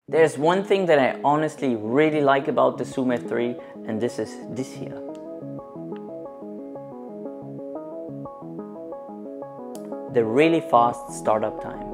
There's one thing that I honestly really like about the Zoom F3, and this is this here. The really fast startup time.